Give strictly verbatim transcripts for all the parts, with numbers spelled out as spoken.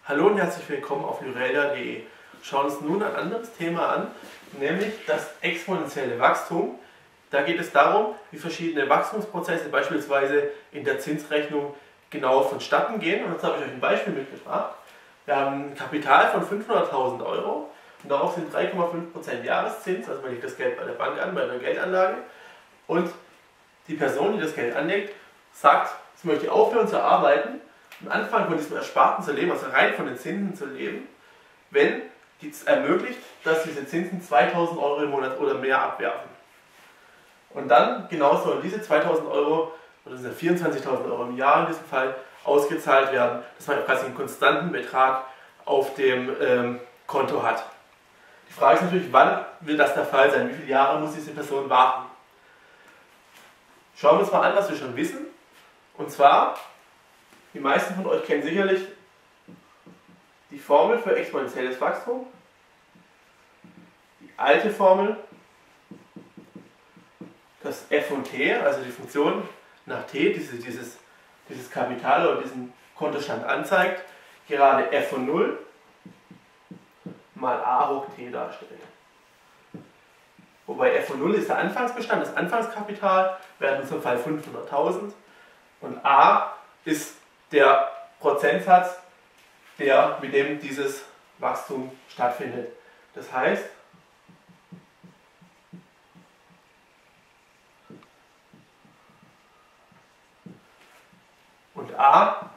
Hallo und herzlich willkommen auf lyrelda punkt de. Wir schauen uns nun ein anderes Thema an, nämlich das exponentielle Wachstum. Da geht es darum, wie verschiedene Wachstumsprozesse beispielsweise in der Zinsrechnung genau vonstatten gehen. Und jetzt habe ich euch ein Beispiel mitgebracht. Wir haben ein Kapital von fünfhunderttausend Euro und darauf sind drei Komma fünf Prozent Jahreszins, also man legt das Geld bei der Bank an, bei einer Geldanlage. Und die Person, die das Geld anlegt, sagt, sie möchte aufhören zu arbeiten und anfangen von diesem Ersparten zu leben, also rein von den Zinsen zu leben, wenn es ermöglicht, dass diese Zinsen zweitausend Euro im Monat oder mehr abwerfen. Und dann genau sollen diese zweitausend Euro, oder das sind vierundzwanzigtausend Euro im Jahr in diesem Fall, ausgezahlt werden, dass man quasi einen konstanten Betrag auf dem ähm, Konto hat. Die Frage ist natürlich, wann wird das der Fall sein? Wie viele Jahre muss diese Person warten? Schauen wir uns mal an, was wir schon wissen. Und zwar, die meisten von euch kennen sicherlich die Formel für exponentielles Wachstum. Die alte Formel, das f von t, also die Funktion nach t, diese, dieses, dieses Kapital oder diesen Kontostand anzeigt, gerade f von null mal a hoch t darstellt. Wobei f von null ist der Anfangsbestand, das Anfangskapital, wäre in unserem Fall fünfhunderttausend. Und a ist der Prozentsatz, der, mit dem dieses Wachstum stattfindet. Das heißt, und a,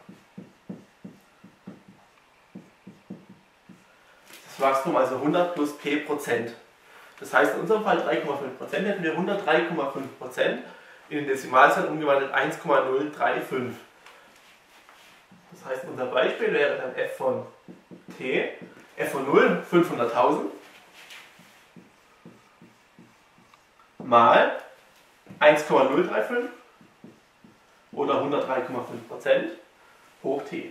das Wachstum also hundert plus p Prozent. Das heißt, in unserem Fall drei Komma fünf Prozent hätten wir hundertdrei Komma fünf Prozent, in den Dezimalzahlen umgewandelt eins Komma null drei fünf. Das heißt, unser Beispiel wäre dann f von t, f von null fünfhunderttausend mal eins Komma null drei fünf oder hundertdrei Komma fünf Prozent hoch t.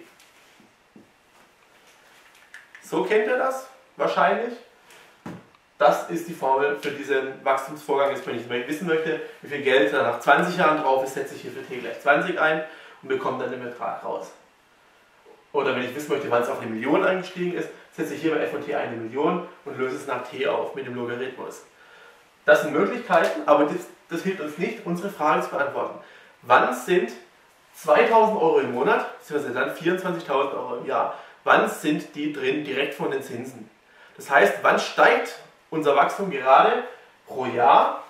So kennt ihr das wahrscheinlich. Das ist die Formel für diesen Wachstumsvorgang. Jetzt, wenn ich wissen möchte, wie viel Geld da nach zwanzig Jahren drauf ist, setze ich hier für t gleich zwanzig ein und bekomme dann den Betrag raus. Oder wenn ich wissen möchte, wann es auf eine Million angestiegen ist, setze ich hier bei f von t eine Million und löse es nach t auf mit dem Logarithmus. Das sind Möglichkeiten, aber das, das hilft uns nicht, unsere Frage zu beantworten. Wann sind zweitausend Euro im Monat, beziehungsweise dann vierundzwanzigtausend Euro im Jahr, wann sind die drin direkt von den Zinsen? Das heißt, wann steigt unser Wachstum gerade pro Jahr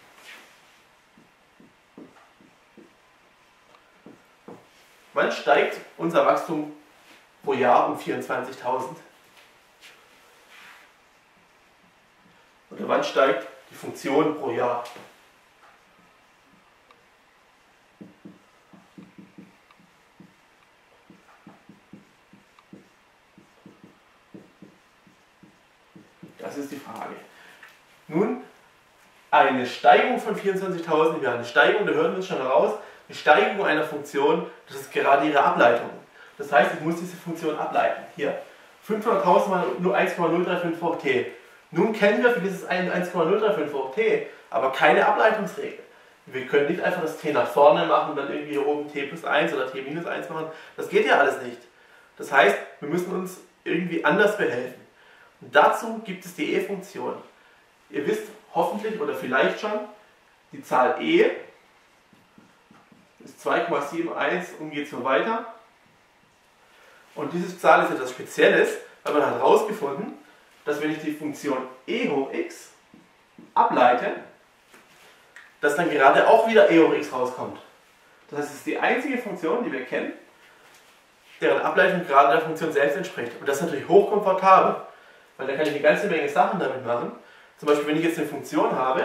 wann steigt unser Wachstum pro Jahr um vierundzwanzigtausend? Oder wann steigt die Funktion pro Jahr? Das ist die Frage. Nun, eine Steigung von vierundzwanzigtausend im Jahr, eine Steigung, da hören wir es schon heraus, eine Steigung einer Funktion, das ist gerade ihre Ableitung. Das heißt, ich muss diese Funktion ableiten. Hier, fünfhunderttausend mal nur eins Komma null drei fünf hoch t. Nun kennen wir für dieses eins Komma null drei fünf hoch t, aber keine Ableitungsregel. Wir können nicht einfach das t nach vorne machen und dann irgendwie hier oben t plus eins oder t minus eins machen. Das geht ja alles nicht. Das heißt, wir müssen uns irgendwie anders behelfen. Und dazu gibt es die e-Funktion. Ihr wisst hoffentlich oder vielleicht schon, die Zahl e ist zwei Komma sieben eins und geht so weiter. Und diese Zahl ist etwas Spezielles, weil man hat herausgefunden, dass wenn ich die Funktion e hoch x ableite, dass dann gerade auch wieder e hoch x rauskommt. Das heißt, es ist die einzige Funktion, die wir kennen, deren Ableitung gerade der Funktion selbst entspricht. Und das ist natürlich hochkomfortabel. Weil da kann ich eine ganze Menge Sachen damit machen. Zum Beispiel, wenn ich jetzt eine Funktion habe,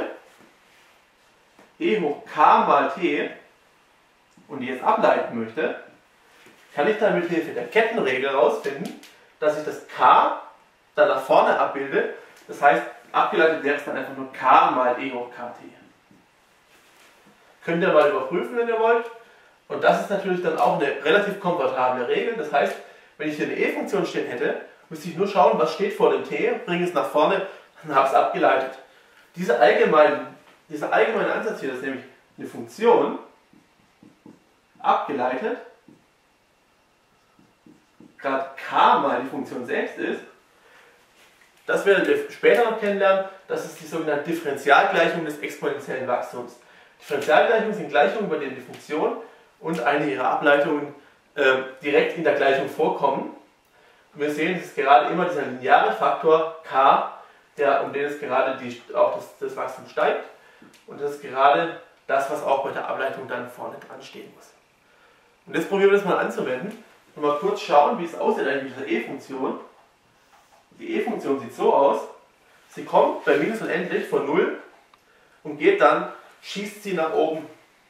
e hoch k mal t, und die jetzt ableiten möchte, kann ich dann mit Hilfe der Kettenregel herausfinden, dass ich das k dann nach vorne abbilde. Das heißt, abgeleitet wäre es dann einfach nur k mal e hoch kt. Könnt ihr mal überprüfen, wenn ihr wollt. Und das ist natürlich dann auch eine relativ komfortable Regel. Das heißt, wenn ich hier eine e-Funktion stehen hätte, müsste ich nur schauen, was steht vor dem t, bringe es nach vorne und habe es abgeleitet. Diese allgemeine, dieser allgemeine Ansatz hier, das ist nämlich eine Funktion abgeleitet Grad k mal die Funktion selbst ist, das werden wir später noch kennenlernen. Das ist die sogenannte Differentialgleichung des exponentiellen Wachstums. Differentialgleichungen sind Gleichungen, bei denen die Funktion und eine ihrer Ableitungen äh, direkt in der Gleichung vorkommen. Und wir sehen, es ist gerade immer dieser lineare Faktor k, der, um den es gerade die, auch das, das Wachstum steigt. Und das ist gerade das, was auch bei der Ableitung dann vorne dran stehen muss. Und jetzt probieren wir das mal anzuwenden und mal kurz schauen, wie es aussieht eigentlich mit dieser e-Funktion. Die e-Funktion sieht so aus, sie kommt bei minus unendlich von null und geht dann, schießt sie nach oben.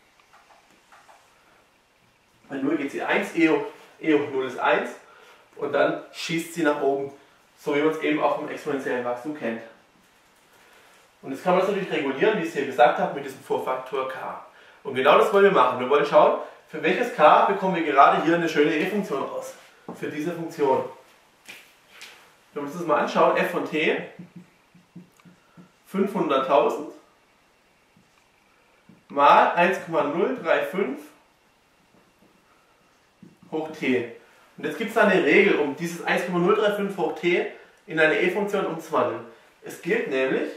Bei null geht sie eins, e hoch, e hoch null ist eins und dann schießt sie nach oben, so wie man es eben auch vom exponentiellen Wachstum kennt. Und jetzt kann man das natürlich regulieren, wie ich es hier gesagt habe, mit diesem Vorfaktor k. Und genau das wollen wir machen. Wir wollen schauen, für welches k bekommen wir gerade hier eine schöne e-Funktion raus. Für diese Funktion. Wenn wir uns das mal anschauen, f von t, fünfhunderttausend mal eins Komma null drei fünf hoch t. Und jetzt gibt es da eine Regel, um dieses eins Komma null drei fünf hoch t in eine e-Funktion umzuwandeln. Es gilt nämlich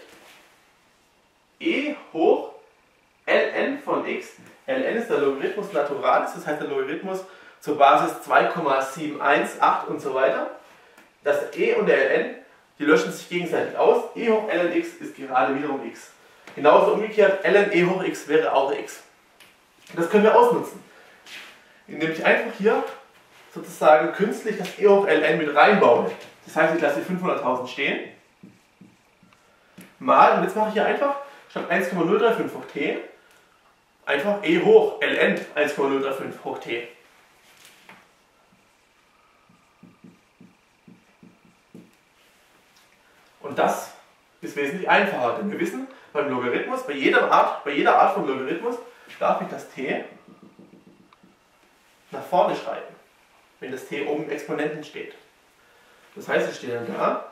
e hoch ln von x. Ln ist der Logarithmus Naturalis, das heißt der Logarithmus zur Basis zwei Komma sieben eins acht und so weiter. Das e und der ln, die löschen sich gegenseitig aus. E hoch ln x ist gerade wiederum x. Genauso umgekehrt, ln e hoch x wäre auch x. Das können wir ausnutzen, indem ich einfach hier sozusagen künstlich das e hoch ln mit reinbaue. Das heißt, ich lasse die fünfhunderttausend stehen. Mal, und jetzt mache ich hier einfach statt eins Komma null drei fünf hoch t einfach e hoch ln eins Komma null drei fünf hoch t. Und das ist wesentlich einfacher, denn wir wissen, beim Logarithmus, bei jeder Art, bei jeder Art von Logarithmus, darf ich das t nach vorne schreiben, wenn das t oben im Exponenten steht. Das heißt, es steht dann da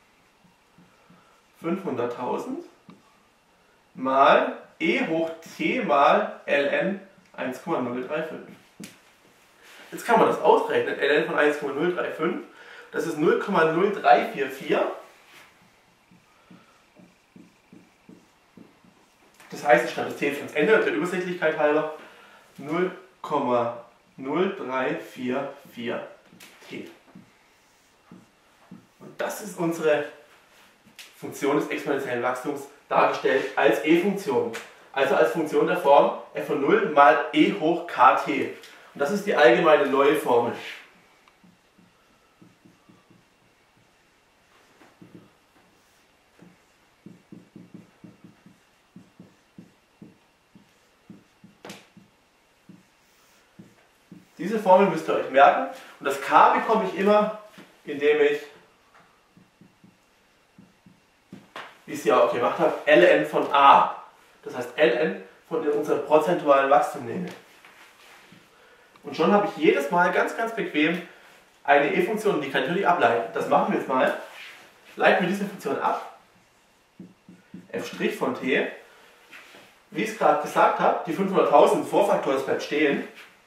fünfhunderttausend mal e hoch t mal ln eins Komma null drei fünf. Jetzt kann man das ausrechnen, ln von eins Komma null drei fünf, das ist null Komma null drei vier vier. Das heißt, ich schreibe das t jetzt ans Ende, der Übersichtlichkeit halber, null Komma null drei vier vier t. Und das ist unsere Funktion des exponentiellen Wachstums dargestellt als e-Funktion. Also als Funktion der Form f von null mal e hoch kt. Und das ist die allgemeine neue Formel. Diese Formel müsst ihr euch merken. Und das k bekomme ich immer, indem ich, wie ich es hier auch gemacht habe, ln von a. Das heißt ln von unserem prozentualen Wachstum nehme. Und schon habe ich jedes Mal ganz, ganz bequem eine e-Funktion, die kann ich natürlich ableiten. Das machen wir jetzt mal. Leiten wir diese Funktion ab. f' von t. Wie ich es gerade gesagt habe, die fünfhunderttausend Vorfaktor, das bleibt stehen.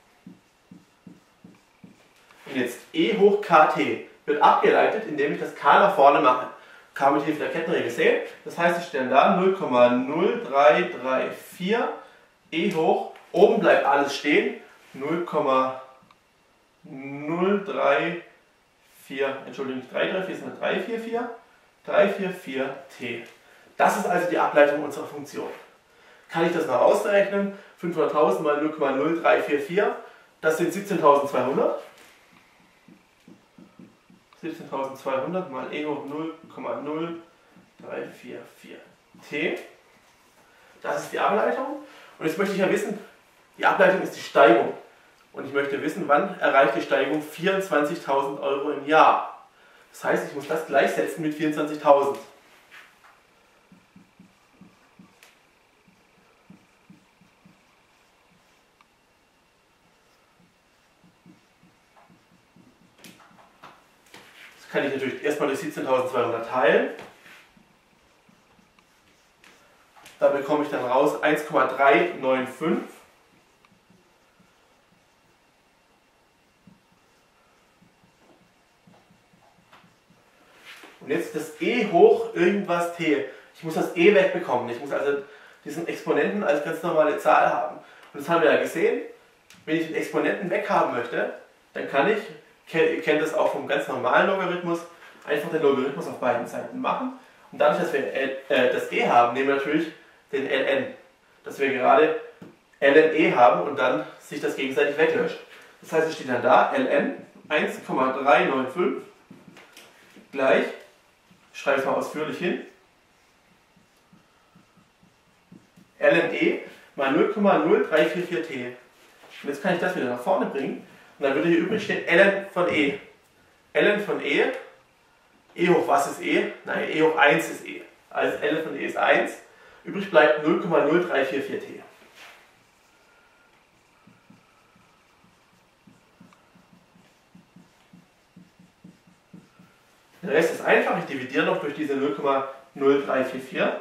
Und jetzt e hoch kt wird abgeleitet, indem ich das k nach vorne mache. K mit Hilfe der Kettenregel sehen. Das heißt, ich stelle da null Komma null drei drei vier e hoch, oben bleibt alles stehen, null Komma null drei vier, Entschuldigung, nicht drei drei vier, sondern drei vier vier, drei vier vier t. Das ist also die Ableitung unserer Funktion. Kann ich das mal ausrechnen? fünfhunderttausend mal null Komma null drei vier vier, das sind siebzehntausendzweihundert. siebzehntausendzweihundert mal e hoch null Komma null drei vier vier t. Das ist die Ableitung. Und jetzt möchte ich ja wissen, die Ableitung ist die Steigung. Und ich möchte wissen, wann erreicht die Steigung vierundzwanzigtausend Euro im Jahr. Das heißt, ich muss das gleichsetzen mit vierundzwanzigtausend. Kann ich natürlich erstmal durch siebzehntausendzweihundert teilen. Da bekomme ich dann raus eins Komma drei neun fünf. Und jetzt das e hoch irgendwas t. Ich muss das e wegbekommen. Ich muss also diesen Exponenten als ganz normale Zahl haben. Und das haben wir ja gesehen. Wenn ich den Exponenten weghaben möchte, dann kann ich, ihr kennt das auch vom ganz normalen Logarithmus, einfach den Logarithmus auf beiden Seiten machen. Und dadurch, dass wir äh, das e haben, nehmen wir natürlich den ln. Dass wir gerade ln e haben und dann sich das gegenseitig weglöscht. Das heißt, es steht dann da, ln eins Komma drei neun fünf gleich, ich schreibe es mal ausführlich hin, ln e mal null Komma null drei vier vier t. Und jetzt kann ich das wieder nach vorne bringen und dann würde hier übrig stehen ln von e. ln von e, e hoch was ist e? Nein, e hoch eins ist e. Also ln von e ist eins. Übrig bleibt null Komma null drei vier vier t. Der Rest ist einfach, ich dividiere noch durch diese null Komma null drei vier vier.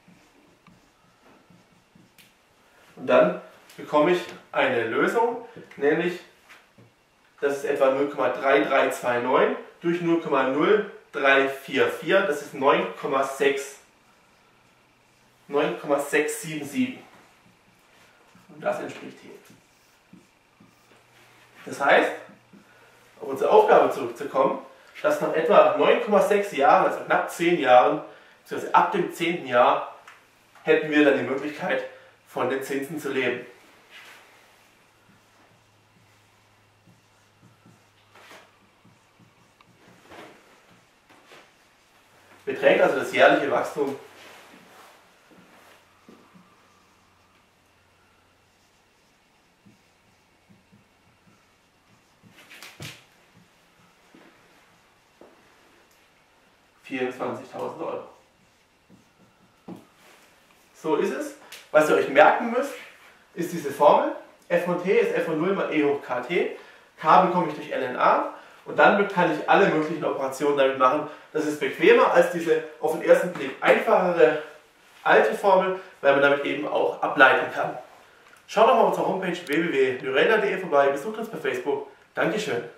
Und dann bekomme ich eine Lösung, nämlich das ist etwa null Komma drei drei zwei neun durch null Komma null drei vier vier, das ist neun Komma sechs sieben sieben. Und das entspricht hier. Das heißt, auf unsere Aufgabe zurückzukommen, dass nach etwa neun Komma sechs Jahren, also knapp zehn Jahren, beziehungsweise ab dem zehnten Jahr, hätten wir dann die Möglichkeit, von den Zinsen zu leben. Beträgt also das jährliche Wachstum vierundzwanzigtausend Euro. So ist es. Was ihr euch merken müsst, ist diese Formel. F von t ist f von null mal e hoch kt. K bekomme ich durch ln a. Und dann kann ich alle möglichen Operationen damit machen. Das ist bequemer als diese auf den ersten Blick einfachere alte Formel, weil man damit eben auch ableiten kann. Schaut doch mal auf unserer Homepage w w w punkt nurelda punkt de vorbei. Besucht uns bei Facebook. Dankeschön.